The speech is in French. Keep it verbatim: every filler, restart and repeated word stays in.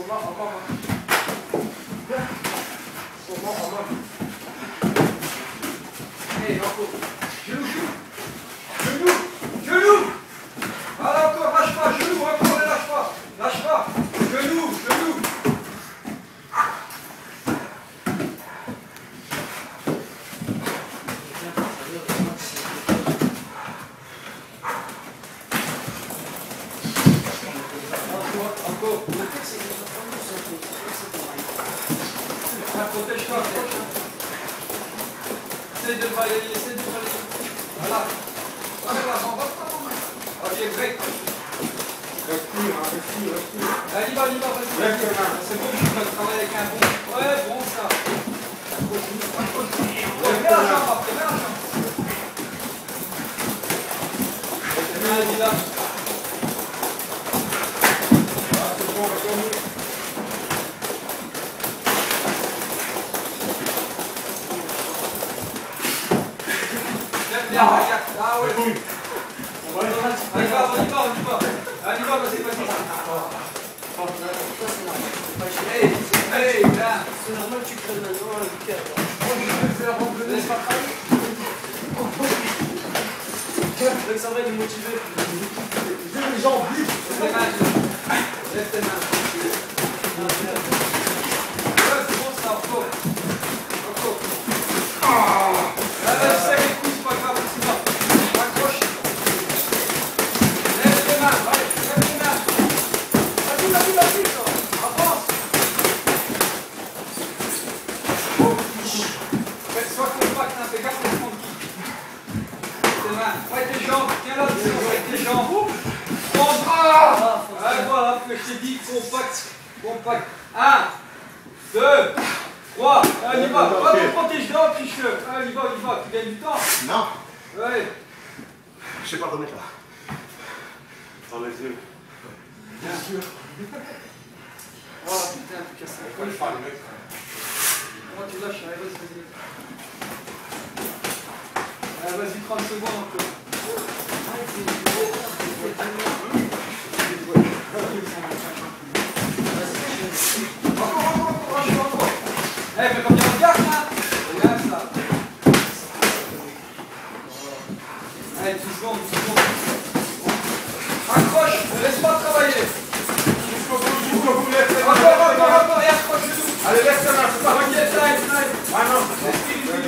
Encore, encore. Encore, encore. Allez, encore. Genou, genou. Genou. Voilà, encore, lâche pas, genou, encore, ne lâche pas. Lâche pas. Genou, genou. Encore. Protège-toi. Essaye de balayer, essaye de balayer. Voilà. Ok, break. Respire, respire, respire. Allez, va, y va, vas-y. C'est bon, tu vas travailler avec un bon. Ouais, bon ça. Mets la jambe après, mets la jambe. Vas-y, là. C'est bon, retourne. Viens, regarde. Ah ouais. On va aller dans la On y va, on y va, on y va. Allez, va, vas-y, vas-y. Allez, allez, viens. C'est normal que tu prennes maintenant un week-end. C'est la bombe de laisse pas travailler. Donc ça va être motivé. J'ai les jambes libres. Lève tes mains. Lève tes mains. Ouais, c'est bon ça, encore. Encore. Ah, vas-y, serre les couilles, c'est pas grave, c'est bon. Accroche. Lève tes mains, allez, lève tes mains. Vas-y, vas-y, vas-y. Avance. Sois compact, hein, fais gaffe au front de kick. Tes mains, ouais tes jambes, tiens là, ouais tes jambes. Ah, ah, voilà, que je t'ai dit, compact, compact. un, deux, trois, on y va. Va te protéger là, tricheur. On y va, on y va, tu gagnes du temps. Non. Ouais. Je sais pas remettre là. Dans les yeux. Bien sûr. Oh putain, tu casses la colle. Comment tu lâches, allez, vas-y, vas-y. Allez, vas-y, trente secondes encore. Encore, encore, encore, encore. Eh, mais comme il y a un gars, là. Regarde ça. Allez, dix secondes, dix secondes. Accroche, ne laisse pas travailler. Jusqu'au bout, jusqu'au bout, laisse. Encore, encore, encore, et accroche-le. Allez, laisse ta main, c'est pas. Ok, slide, slide. Ah non.